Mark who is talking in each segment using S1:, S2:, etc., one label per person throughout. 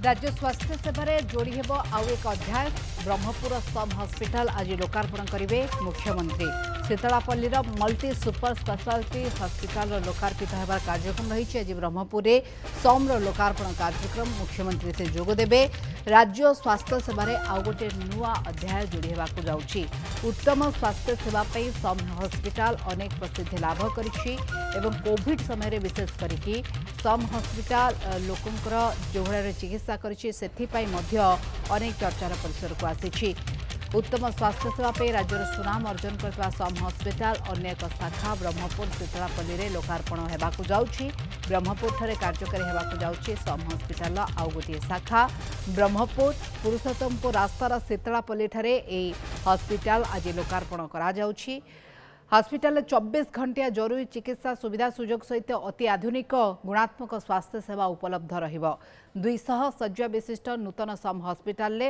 S1: राज्य स्वास्थ्य सेवार जोड़ी हेब आउ एक अध्याय ब्रह्मपुर सब हस्पिटाल आज लोकार्पण करेंगे मुख्यमंत्री। Sitalapalli multi super speciality hospital लोकार्पित होबार कार्यक्रम रही। आज ब्रह्मपुर में सम लोकार्पण कार्यक्रम मुख्यमंत्री से जोगदेवे। राज्य स्वास्थ्य सेवार आउ गोटे नुआ अध्याय जोड़ी होगा जाऊँगी। उत्तम स्वास्थ्य सेवाई सम हस्पिटाल अनेक प्रसिद्धि लाभ करिछि एवं कोविड समय विशेष करिकि सम हस्पिटाल लोकंकर जो भाव चिकित्सा करिछि सेथिपाई मध्य अनेक चर्चार परिसर को आसी। उत्तम स्वास्थ्य सेवाई राज्यर सुनाम अर्जन करता सम हस्पिटाल अन्य एक शाखा ब्रह्मपुर शीतलापल्ली में लोकार्पण होगा जाऊँगी। ब्रह्मपुर ठारे कार्यकारी होगा जाऊँगी सम हस्पिटाल आउ गोटे शाखा ब्रह्मपुर पुरुषोत्तमपुर रास्तार शीतलापल्ली ठारे ए हस्पिटाल आज लोकार्पण करा जाउछि। हस्पिटाल 24 घंटिया जरूरी चिकित्सा सुविधा सुजोग सहित अति आधुनिक गुणात्मक स्वास्थ्य सेवा उपलब्ध रहिबो। 200 शଯ୍ୟା विशिष्ट नूतन सम हस्पिटाल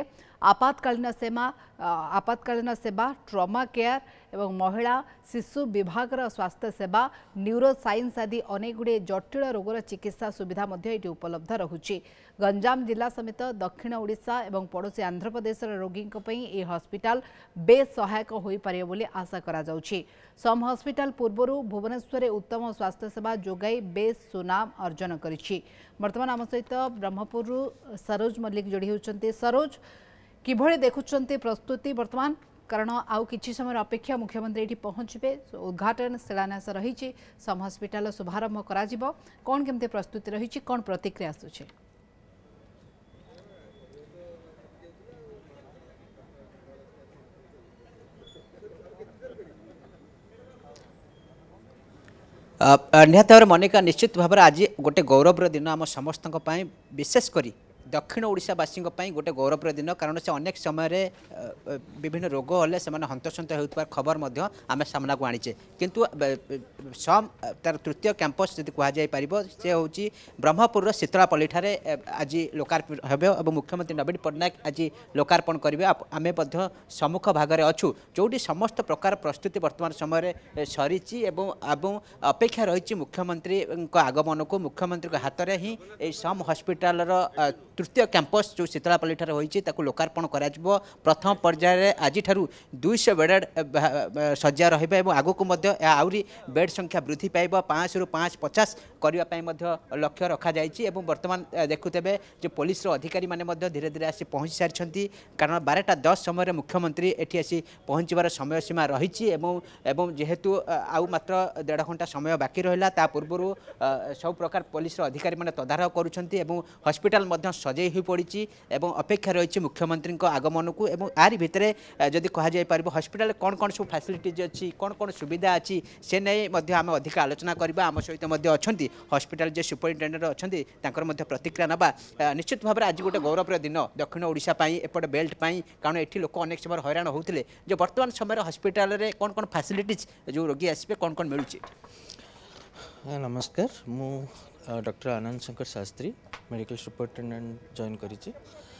S1: आपातकालीन सेवा ट्रॉमा केयर एवं महिला शिशु विभाग स्वास्थ्य सेवा न्यूरो साइंस आदि अनेक गुड़े जटिल रोगर चिकित्सा सुविधा ये उपलब्ध रहुछि। गंजाम जिला समेत दक्षिण ओडिशा एवं पड़ोशी आंध्र प्रदेश रोगी ये हस्पिटाल बेस सहायक हो पारे बोली आशा करा जाउछि। सम हस्पिटाल पूर्वर भुवनेश्वर उत्तम स्वास्थ्य सेवा जोगाई बेस सुनाम अर्जन करिछि। वर्तमान आम सहित ब्रह्मपुर सरोज मल्लिक जोड़ी होती। सरोज किभଳି देखुंट प्रस्तुति वर्तमान कारण आउ किछि समय अपेक्षा मुख्यमंत्री ये पहुंचे उद्घाटन शिलान्यास रही सम हस्पिटाल शुभारंभ करा जिवो कौन केमते प्रस्तुति रही कौन प्रतिक्रिया आसुछि?
S2: निहत भाव मनिका निश्चित भाव आज गोटे गौरवर दिन आम समस्त विशेषकर दक्षिण ओडिशावासी गोटे गौरवर दिन कारण से अनेक समय विभिन्न रोग हेल्ले से हंतसंत होता खबर आम सामना को आनीचे किंतु सम तार तृतीय कैंपस जब कहुपर से हूँ ब्रह्मपुर शीतलापल्ली ठारे आज लोकार्पण हो मुख्यमंत्री नवीन पट्टनायक आज लोकार्पण करेंगे। आम सम्मुख भागरे अच्छु जो समस्त प्रकार प्रस्तुति वर्तमान समय सरी अपेक्षा रही मुख्यमंत्री आगमन को मुख्यमंत्री हाथ में ही सम हस्पिटाल तृतीय कैंपस जो शीतलापल्ली ठारे होईछि ताकू लोकार्पण कराजिबो। प्रथम पर्याय आज 200 बेड शଯ୍या रहिबा एवं आगो मध्य आउरी बेड संख्या वृद्धि पाइब 5 रु 550 करने लक्ष्य रखा जाइछि। एवं वर्तमान देखुते जो पुलिस अधिकारी माने धीरे धीरे आसी पहुँची सारी कारण 12:10 समय मुख्यमंत्री एठी आसी पहुँचबार समय सीमा रही जेहेतु आउ मात्र 1.5 घंटा समय बाकी रहा ता पूर्व सब प्रकार पुलिस अधिकारी माने तदारख करुछंती एवं हॉस्पिटल सजई हो पड़ी एवं अपेक्षा रही मुख्यमंत्री आगमन को एवं आरी भितर जदि कह हॉस्पिटल कौन कौन सब फैसिलिटीज अच्छी कौन कौन सुविधा अच्छी से नहीं आम अधिक आलोचना करवा। आम सहित अच्छा हॉस्पिटल जो सुपरिटेडेंट अच्छा प्रतिक्रिया नवा निश्चित भाव आज गोटे गौरवर दिन दक्षिण ओडिशा एपटे बेल्ट कारण ये लोक अनेक समय हैरान होते जो बर्तमान समय हॉस्पिटल रे कौन कौन फैसिलिटीज जो रोगी आसपे कौन कौन मिलूँ?
S3: नमस्कार, मु doctor Anand Shankar Shastri medical superintendent join करी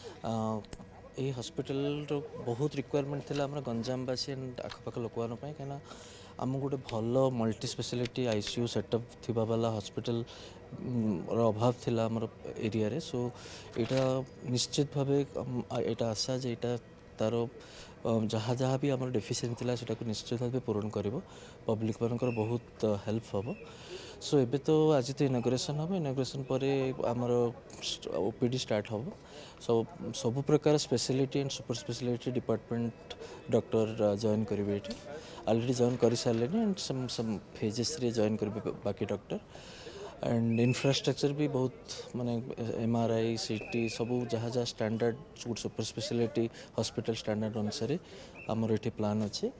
S3: हॉस्पिटल बहुत रिक्वायरमेंट थिला हमर गंजामवासी एंड आखपाख लोक कहीं आम गोटे भल मल्टी स्पेशलिटी आईसीयू सेटअप थिबा वाला हॉस्पिटल अभाव थिला हमर एरिया रे। सो यहाँ निश्चित भाव यहाँ आशा जे यहाँ तार जहाँ जहाँ भी आम डेफिसीएंट थिला सेटा को निश्चित भाव पूरण कर पब्लिक मानकर बहुत हेल्प हम। सो एबे तो आज तो इनागुरेशन हम इनागुरेशन पर आमर ओपीडी स्टार्ट हम सब प्रकार speciality and super speciality department doctor join करेंगे ये ऑलरेडी जॉइन कर सारे एंड सम फेजेस रे जॉइन करेंगे बाकी डॉक्टर एंड इंफ्रास्ट्रक्चर भी बहुत माने एमआरआई सीटी सब जहाँ जहाँ standard super speciality hospital standard अनुसार आमर ये प्लान अच्छे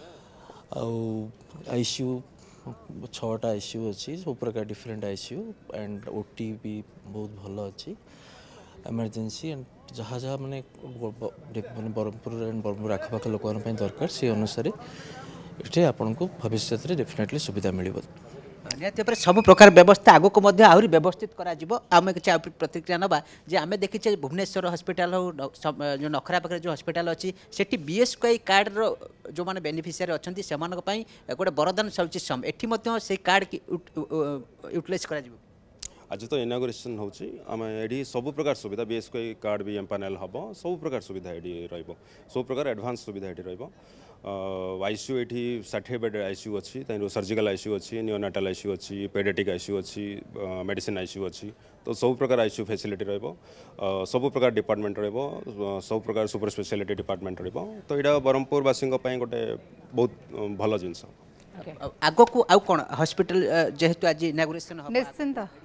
S3: आईसीयू 6टा आईसीयू अच्छी सब प्रकार डिफरेंट आईसीयू एंड ओटी भी बहुत भल अच्छी इमरजेंसी एंड जहाँ जहाँ माने ब्रह्मपुर एंड ब्रह्मपुर आखपाख लोक दरकार से अनुसार ये आपन को भविष्य में डेफिनेटली सुविधा मिल
S2: निहत सब प्रकार व्यवस्था आगो को आहरी व्यवस्थित आम कि प्रतिक्रिया नवा जे आम देखीचे भुवनेश्वर हॉस्पिटल हो जो नखरा पाखे जो हॉस्पिटल अच्छी से बीएसकेवाई कार्ड जो मैंने बेनिफिशियरी अच्छा से गोटे वरदान चलती सम एटी से कार्ड यूटिलाइज कर
S4: आज तो इनागुरेसन होची आम एडी सब प्रकार सुविधा बीएसके कार्ड भी एम्पानेल हम सब प्रकार सुविधा ये सब प्रकार एडवांस सुविधा ये रहिबो आईसीयू ये 60 बेड आईसीयू अच्छी सर्जिकल आईसीयू अच्छी नियोनाटाल आईसीयू अच्छी पेडियाट्रिक आईसीयू अच्छी मेडिसिन आईसीयू अच्छी तो सब प्रकार आईसीयू फैसिलिटी रहिबो सब प्रकार डिपार्टमेंट रहिबो सब प्रकार सुपर स्पेशलिटी डिपार्टमेंट रहिबो तो यहाँ ब्रह्मपुर वासी गोटे बहुत भल जिनस
S2: आगो को आउ कौन हॉस्पिटल जेहेतु आज इनागुरेशन
S1: निश्चिंत